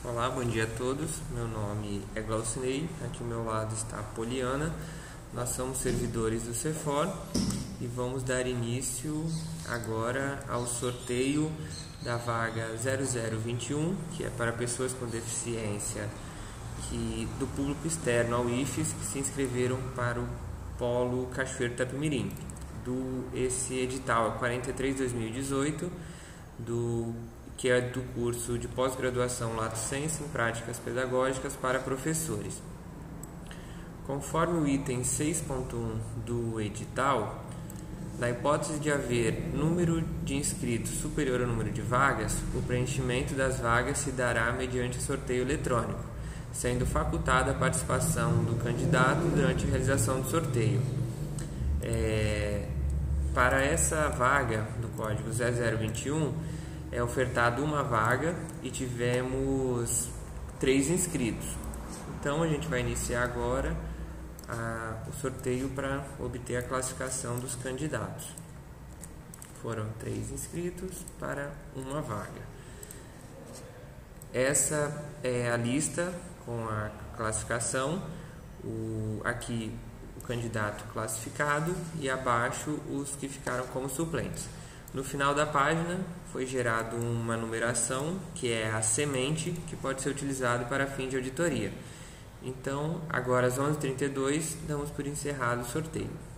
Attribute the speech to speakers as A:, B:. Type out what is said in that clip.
A: Olá, bom dia a todos. Meu nome é Glaucinei, aqui ao meu lado está a Poliana. Nós somos servidores do CEFOR e vamos dar início agora ao sorteio da vaga 0021, que é para pessoas com deficiência do público externo ao IFES que se inscreveram para o Polo Cachoeiro Itapemirim. Esse edital é 43/2018, que é do curso de pós-graduação Lato Sensu em Práticas Pedagógicas para professores. Conforme o item 6.1 do edital, na hipótese de haver número de inscritos superior ao número de vagas, o preenchimento das vagas se dará mediante sorteio eletrônico, sendo facultada a participação do candidato durante a realização do sorteio. Para essa vaga do código 0021, é ofertado uma vaga e tivemos 3 inscritos. Então a gente vai iniciar agora o sorteio para obter a classificação dos candidatos. Foram 3 inscritos para uma vaga. Essa é a lista com a classificação. Aqui o candidato classificado e abaixo os que ficaram como suplentes. No final da página foi gerado uma numeração, que é a semente, que pode ser utilizado para fim de auditoria. Então, agora às 11h32, damos por encerrado o sorteio.